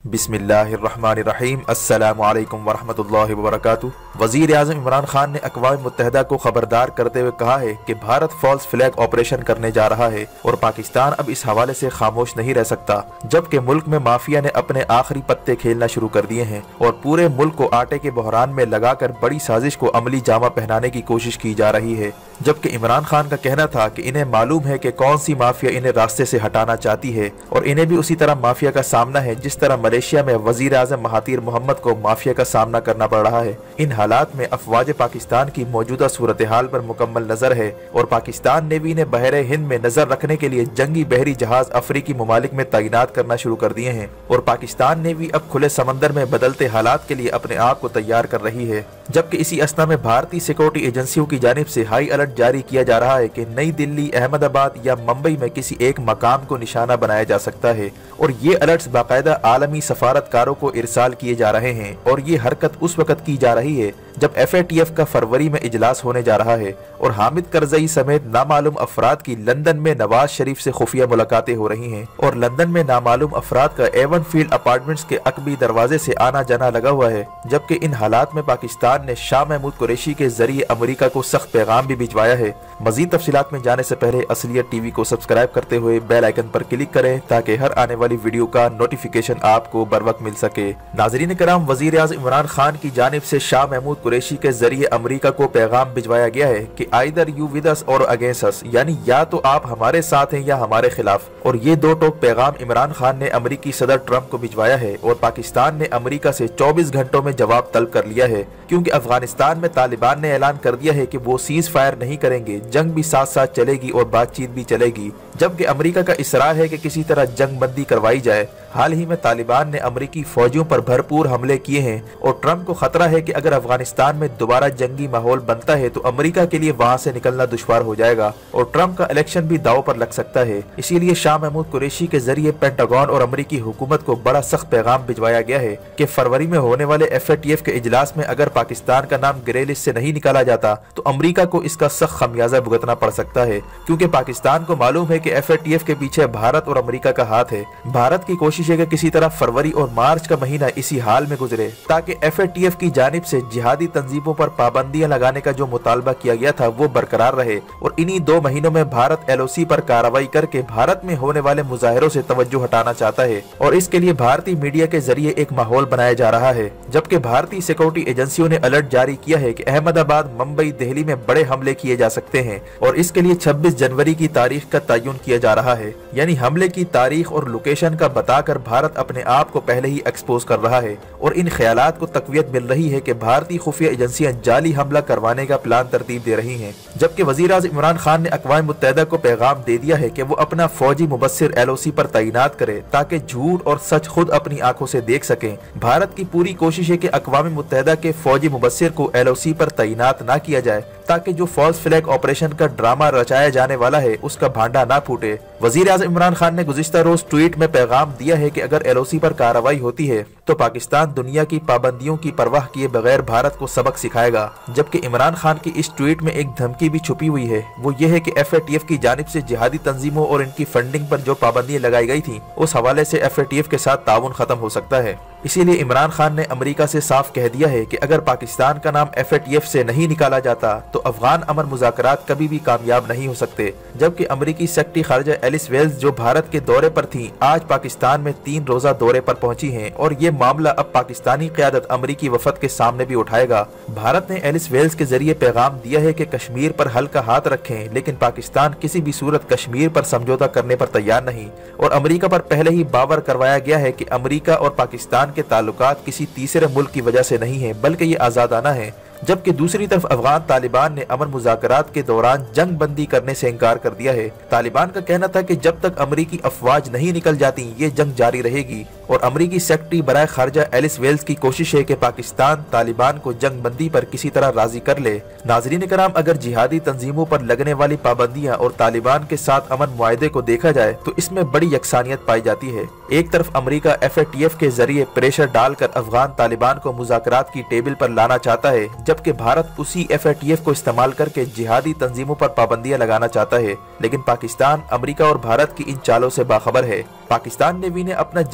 बिस्मिल्लाहिर्रहमानिर्रहीम। अस्सलामु अलैकुम वरहमतुल्लाहि वबरकातुहू। वज़ीर आज़म इमरान खान ने अक़वाम मुत्तहिदा को खबरदार करते हुए कहा है कि भारत फॉल्स फ्लैग ऑपरेशन करने जा रहा है और पाकिस्तान अब इस हवाले से खामोश नहीं रह सकता, जबकि मुल्क में माफिया ने अपने आखिरी पत्ते खेलना शुरू कर दिए हैं और पूरे मुल्क को आटे के बहरान में लगाकर बड़ी साजिश को अमली जामा पहनाने की कोशिश की जा रही है। जबकि इमरान खान का कहना था कि इन्हें मालूम है कि कौन सी माफिया इन्हें रास्ते से हटाना चाहती है और इन्हें भी उसी तरह माफिया का सामना है जिस तरह मलेशिया में वजीर आज़म महातीर मोहम्मद को माफिया का सामना करना पड़ रहा है। इन हालात में अफवाज पाकिस्तान की मौजूदा सूरत हाल पर मुकम्मल नजर है और पाकिस्तान ने भी इन्हें बहरे हिंद में नजर रखने के लिए जंगी बहरी जहाज अफ्रीकी ममालिक में तैनात करना शुरू कर दिए हैं और पाकिस्तान ने भी अब खुले समंदर में बदलते हालात के लिए अपने आप को तैयार कर रही है। जबकि इसी अस्ना में भारतीय सिक्योरिटी एजेंसियों की जानिब से हाई अलर्ट जारी किया जा रहा है कि नई दिल्ली, अहमदाबाद या मुंबई में किसी एक मकाम को निशाना बनाया जा सकता है और ये अलर्ट्स बाकायदा आलमी सफारतकारों को इरसाल किए जा रहे हैं और ये हरकत उस वक्त की जा रही है जब FATF का फरवरी में इजलास होने जा रहा है और हामिद करजई समेत नामालूम अफराद की लंदन में नवाज शरीफ से खुफिया मुलाकातें हो रही हैं और लंदन में नामालूम अफराद का एवन फील्ड अपार्टमेंट्स के अकबी दरवाजे से आना जाना लगा हुआ है। जबकि इन हालात में पाकिस्तान ने शाह महमूद कुरैशी के जरिए अमेरिका को सख्त पैगाम भी भिजवाया है। मजीद तफसीलात में जाने से पहले असलियत TV को सब्सक्राइब करते हुए बेल आइकन पर क्लिक करें ताकि हर आने वाली वीडियो का नोटिफिकेशन आपको बर वक्त मिल सके। नाजरीन कराम, वजीर आज़म इमरान खान की जानिब से शाह महमूद कुरैशी के जरिए अमेरिका को पैगाम भिजवाया गया है कि आइदर यू विद अस और अगेंस्ट अस, यानी या तो आप हमारे साथ हैं या हमारे खिलाफ। और ये दो टोक पैगाम इमरान खान ने अमेरिकी सदर ट्रंप को भिजवाया है और पाकिस्तान ने अमेरिका से 24 घंटों में जवाब तलब कर लिया है, क्योंकि अफगानिस्तान में तालिबान ने ऐलान कर दिया है कि वो सीज फायर नहीं करेंगे, जंग भी साथ साथ चलेगी और बातचीत भी चलेगी। जबकि अमेरिका का इसरार है कि किसी तरह जंग बंदी करवाई जाए। हाल ही में तालिबान ने अमेरिकी फौजियों पर भरपूर हमले किए हैं और ट्रंप को खतरा है कि अगर अफगानिस्तान में दोबारा जंगी माहौल बनता है तो अमेरिका के लिए वहां से निकलना दुश्वार हो जाएगा और ट्रंप का इलेक्शन भी दांव पर लग सकता है। इसीलिए शाह महमूद कुरैशी के जरिए पेंटागन और अमेरिकी हुकूमत को बड़ा सख्त पैगाम भिजवाया गया है कि फरवरी में होने वाले FATF के इजलास में अगर पाकिस्तान का नाम ग्रे लिस्ट से नहीं निकाला जाता तो अमेरिका को इसका सख्त खमियाजा भुगतना पड़ सकता है, क्योंकि पाकिस्तान को मालूम है कि FATF के पीछे भारत और अमेरिका का हाथ है। भारत की कोशिश है कि किसी तरह फरवरी और मार्च का महीना इसी हाल में गुजरे ताकि FATF की जानिब से जिहादी तंजीमों पर पाबंदियां लगाने का जो मुतालबा किया गया था वो बरकरार रहे और इन्हीं 2 महीनों में भारत LOC पर कार्रवाई करके भारत में होने वाले मुजाहिरों से तवज्जो हटाना चाहता है और इसके लिए भारतीय मीडिया के जरिए एक माहौल बनाया जा रहा है। जबकि भारतीय सिक्योरिटी एजेंसियों ने अलर्ट जारी किया है कि अहमदाबाद, मुंबई, दिल्ली में बड़े हमले किए जा सकते हैं और इसके लिए 26 जनवरी की तारीख का तयन किया जा रहा है, यानी हमले की तारीख और लोकेशन का बताकर भारत अपने आप को पहले ही एक्सपोज कर रहा है और इन ख्यालात को तकवीत मिल रही है कि भारतीय खुफिया एजेंसियां जाली हमला करवाने का प्लान तरतीब दे रही हैं। जबकि वजीर आज़म इमरान खान ने अक़वाम मुत्तहिदा को पैगाम दे दिया है कि वो अपना फौजी मुबस्सिर LOC पर तैनात करे ताकि झूठ और सच खुद अपनी आंखों से देख सकें। भारत की पूरी कोशिश है कि अक़वाम मुत्तहिदा के फौजी मुबस्सिर को LOC पर तैनात न किया जाए ताकि जो फॉल्स फ्लैग ऑपरेशन का ड्रामा रचाया जाने वाला है उसका भांडा ना फूटे। वजीर आज़म इमरान खान ने गुज़िश्ता रोज ट्वीट में पैगाम दिया है कि अगर LOC पर कार्रवाई होती है तो पाकिस्तान दुनिया की पाबंदियों की परवाह किए बगैर भारत को सबक सिखाएगा। जबकि इमरान खान की इस ट्वीट में एक धमकी भी छुपी हुई है, वो ये है कि FATF की जानिब से जिहादी तंजीमों और इनकी फंडिंग पर जो पाबंदियां लगाई गई थी उस हवाले से FATF के साथ ताउन खत्म हो सकता है। इसीलिए इमरान खान ने अमेरिका से साफ कह दिया है कि अगर पाकिस्तान का नाम FATF से नहीं निकाला जाता तो अफगान अमन मुज़ाकरात कभी भी कामयाब नहीं हो सकते। जबकि अमेरिकी सेक्रेटरी खारजा एलिस वेल्स जो भारत के दौरे पर थी आज पाकिस्तान में 3 रोजा दौरे पर पहुंची हैं और ये मामला अब पाकिस्तानी क़यादत अमेरिकी वफद के सामने भी उठाएगा। भारत ने एलिस वेल्स के जरिए पैगाम दिया है कि कश्मीर पर हल्का हाथ रखें, लेकिन पाकिस्तान किसी भी सूरत कश्मीर पर समझौता करने पर तैयार नहीं और अमेरिका पर पहले ही बावर करवाया गया है कि अमेरिका और पाकिस्तान के ताल्लुकात किसी तीसरे मुल्क की वजह से नहीं है बल्कि ये आजादाना है। जबकि दूसरी तरफ अफगान तालिबान ने अमन मुज़ाकरात के दौरान जंग बंदी करने से इनकार कर दिया है। तालिबान का कहना था कि जब तक अमेरिकी अफवाज नहीं निकल जाती ये जंग जारी रहेगी और अमेरिकी सेक्रेटरी बराए खारजा एलिस वेल्स की कोशिश है कि पाकिस्तान तालिबान को जंग बंदी पर किसी तरह राजी कर ले। नाजरीन कराम, अगर जिहादी तंजीमों पर लगने वाली पाबंदियां और तालिबान के साथ अमन मुआहदे को देखा जाए तो इसमें बड़ी यकसानियत पाई जाती है। एक तरफ अमेरिका FATF के जरिए प्रेशर डालकर अफगान तालिबान को मुज़ाकरात की टेबल पर लाना चाहता है, जबकि भारत उसी FATF को इस्तेमाल करके जिहादी तंजीमों पर पाबंदियां लगाना चाहता है। लेकिन पाकिस्तान अमेरिका और भारत की इन चालों से बाखबर है। पाकिस्तान ने भी अपना जंगी बहरी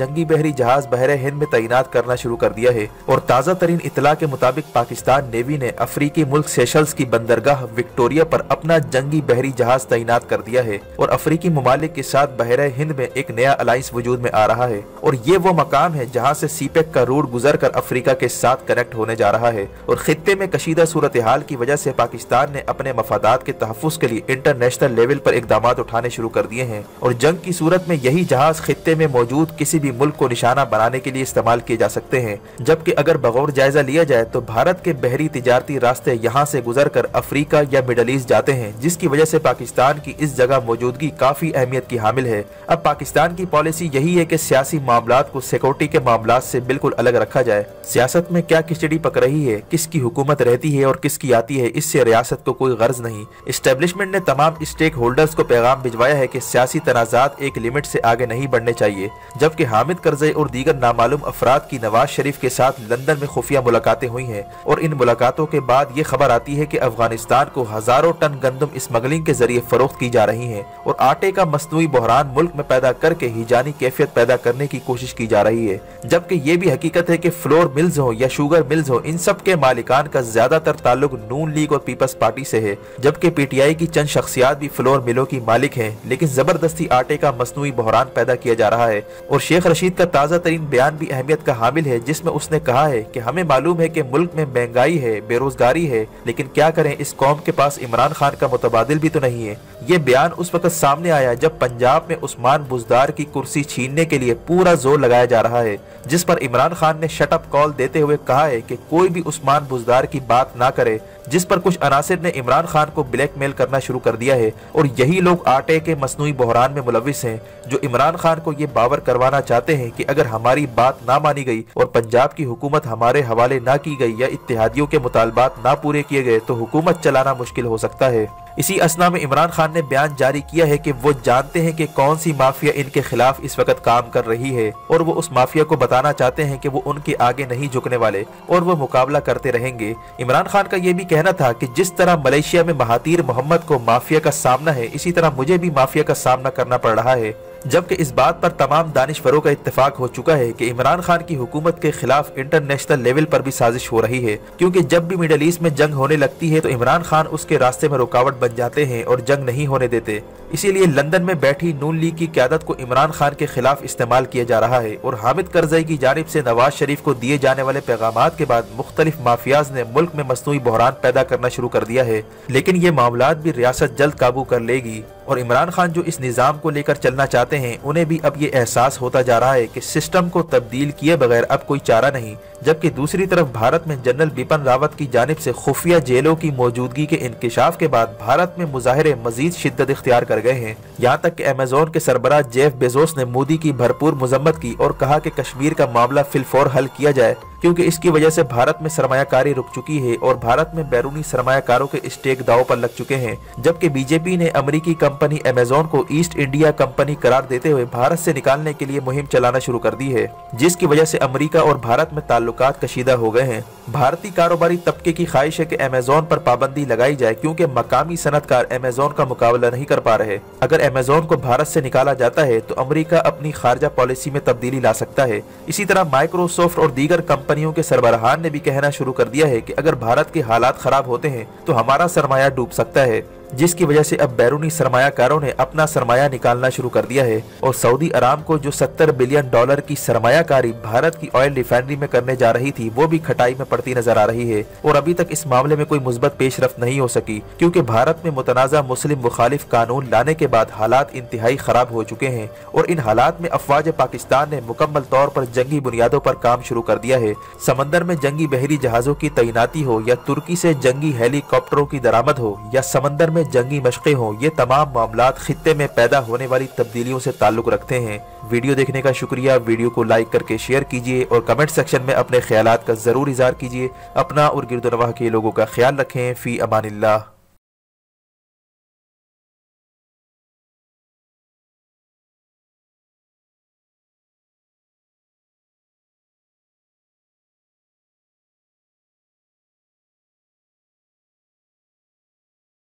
बहरी जहाज बहरे हिंद में तैनात करना शुरू कर दिया है। और ताज़ा तरीन इतला के मुताबिक पाकिस्तान नेवी ने अफ्रीकी मुल्क सेशल्स की बंदरगाह विक्टोरिया पर अपना जंगी बहरी जहाज तैनात कर दिया है और अफ्रीकी ममालिक के साथ बहरे हिंद में एक नया अलायंस वजूद में आ रहा है। और ये वो मकाम है जहाँ से सीपेक का रूट गुजर कर अफ्रीका के साथ कनेक्ट होने जा रहा है। और खित्ते में कशीदा सूरत हाल की वजह से पाकिस्तान ने अपने मफादात के तहफ़्फ़ुज़ के लिए इंटरनेशनल लेवल पर इक़दाम उठाने शुरू कर दिए हैं। और जंग की सूरत में यही जहाज खित्ते में मौजूद किसी भी मुल्क को निशाना बनाने के लिए इस्तेमाल किए जा सकते हैं। जबकि अगर बगौर जायजा लिया जाए तो भारत के बहरी तिजारती रास्ते यहाँ से गुजर कर अफ्रीका या मिडल ईस्ट जाते हैं, जिसकी वजह से पाकिस्तान की इस जगह मौजूदगी काफी अहमियत की हामिल है। अब पाकिस्तान की पॉलिसी यही है कि सियासी मामलात को सिक्योरिटी के मामलात से बिल्कुल अलग रखा जाए। सियासत में क्या खिचड़ी पक रही है, किसकी हुकूमत रहती है और किसकी आती है, इससे रियासत को कोई गर्ज नहीं। एस्टेब्लिशमेंट ने तमाम स्टेक होल्डर्स को पैगाम भिजवाया है कि सियासी तनाज़ात एक लिमिट से आगे नहीं बढ़ने चाहिए। जबकि हामिद करज़ई और दीगर नामालूम अफराद की नवाज शरीफ के साथ लंदन में खुफिया मुलाकातें हुई हैं और इन मुलाकातों के बाद ये खबर आती है कि अफगानिस्तान को हजारों टन गंदम स्मगलिंग के जरिए फरोख्त की जा रही है और आटे का मसनूई बहरान मुल्क में पैदा करके हिजानी कैफियत पैदा करने की कोशिश की जा रही है। जबकि ये भी हकीकत है कि फ्लोर मिल्स हो या शुगर मिल्स हो, इन सब के मालिकान का ज्यादातर ताल्लुक नून लीग और पीपल्स पार्टी से है। जबकि पीटीआई की चंद शख्सियात भी फ्लोर मिलों की मालिक हैं, लेकिन जबरदस्ती आटे का मसनूई बहरान पैदा किया जा रहा है। और शेख रशीद का ताज़ा तरीन बयान भी अहमियत का हामिल है, जिसमें उसने कहा है कि हमें मालूम है कि मुल्क में महंगाई है, बेरोजगारी है, लेकिन क्या करें, इस कौम के पास इमरान खान का मुतबादिल भी तो नहीं है। ये बयान उस वक्त सामने आया जब पंजाब में उस्मान बुज़दार की कुर्सी छीनने के लिए पूरा जोर लगाया जा रहा है, जिस पर इमरान खान ने शटअप कॉल देते हुए कहा है कि कोई भी उस्मान बुज़दार की बात ना करे, जिस पर कुछ अनासिर ने इमरान खान को ब्लैकमेल करना शुरू कर दिया है। और यही लोग आटे के मसनूई बहरान में मुलविस हैं, जो इमरान खान को ये बावर करवाना चाहते हैं कि अगर हमारी बात ना मानी गई और पंजाब की हुकूमत हमारे हवाले ना की गई या इत्तेहादियों के मुतालबात ना पूरे किए गए तो हुकूमत चलाना मुश्किल हो सकता है। इसी असना में इमरान खान ने बयान जारी किया है कि वो जानते हैं कि कौन सी माफिया इनके खिलाफ इस वक्त काम कर रही है और वो उस माफिया को बताना चाहते हैं कि वो उनके आगे नहीं झुकने वाले और वो मुकाबला करते रहेंगे। इमरान खान का ये भी कहना था कि जिस तरह मलेशिया में महातीर मोहम्मद को माफिया का सामना है, इसी तरह मुझे भी माफिया का सामना करना पड़ रहा है। जबकि इस बात पर तमाम दानिशवरों का इत्तेफाक हो चुका है कि इमरान खान की हुकूमत के खिलाफ इंटरनेशनल लेवल पर भी साजिश हो रही है, क्योंकि जब भी मिडल ईस्ट में जंग होने लगती है तो इमरान खान उसके रास्ते में रुकावट बन जाते हैं और जंग नहीं होने देते। इसीलिए लंदन में बैठी नून लीग की क़यादत को इमरान खान के खिलाफ इस्तेमाल किया जा रहा है। और हामिद करज़ई की जानिब से नवाज शरीफ को दिए जाने वाले पैगामात के बाद मुख्तलिफ माफियाज ने मुल्क में मसनूई बहरान पैदा करना शुरू कर दिया है। लेकिन ये मामलात भी रियासत जल्द काबू कर लेगी और इमरान खान जो इस निज़ाम को लेकर चलना चाहते हैं, उन्हें भी अब ये एहसास होता जा रहा है कि सिस्टम को तब्दील किए बगैर अब कोई चारा नहीं। जबकि दूसरी तरफ भारत में जनरल बिपिन रावत की जानिब से खुफिया जेलों की मौजूदगी के इंकशाफ के बाद भारत में मुजाहिरे मजीद शिद्दत इख्तियार कर गए हैं। यहाँ तक कि अमेजोन के सरबराह जेफ बेजोस ने मोदी की भरपूर मजम्मत की और कहा कि कश्मीर का मामला फिलफौर हल किया जाए, क्योंकि इसकी वजह से भारत में सरमायाकारी रुक चुकी है और भारत में बैरूनी सरमायाकारों के स्टेक दाव पर लग चुके हैं। जबकि बीजेपी ने अमेरिकी कंपनी अमेजोन को ईस्ट इंडिया कंपनी करार देते हुए भारत से निकालने के लिए मुहिम चलाना शुरू कर दी है, जिसकी वजह से अमेरिका और भारत में ताल्लुकात कशीदा हो गए हैं। भारतीय कारोबारी तबके की ख्वाहिश है कि अमेजोन पर पाबंदी लगाई जाए, क्योंकि मकामी सनतकार अमेजोन का मुकाबला नहीं कर पा रहे। अगर अमेजोन को भारत से निकाला जाता है तो अमेरिका अपनी खारजा पॉलिसी में तब्दीली ला सकता है। इसी तरह माइक्रोसॉफ्ट और दीगर कंपनियों के सरबराहान ने भी कहना शुरू कर दिया है कि अगर भारत के हालात खराब होते हैं तो हमारा सरमाया डूब सकता है, जिसकी वजह से अब बैरूनी सरमायाकारों ने अपना सरमाया निकालना शुरू कर दिया है। और सऊदी अरामको जो $70 बिलियन की सरमायाकारी भारत की ऑयल रिफाइनरी में करने जा रही थी, वो भी खटाई में पड़ती नजर आ रही है। और अभी तक इस मामले में कोई मुस्बत पेशरफ्त नहीं हो सकी, क्योंकि भारत में मुतनाज़ा मुस्लिम मुखालिफ कानून लाने के बाद हालात इंतहाई खराब हो चुके हैं। और इन हालात में अफवाज पाकिस्तान ने मुकम्मल तौर पर जंगी बुनियादों पर काम शुरू कर दिया है। समंदर में जंगी बहरी जहाजों की तैनाती हो या तुर्की से जंगी हेलीकॉप्टरों की दरामद हो या समंदर में जंगी मशक़ें हों, ये तमाम मामलात खित्ते में पैदा होने वाली तब्दीलियों से ताल्लुक रखते हैं। वीडियो देखने का शुक्रिया। वीडियो को लाइक करके शेयर कीजिए और कमेंट सेक्शन में अपने ख्यालात का जरूर इज़हार कीजिए। अपना और गिरदोनवाह के लोगों का ख्याल रखें। फी अमानिल्लाह।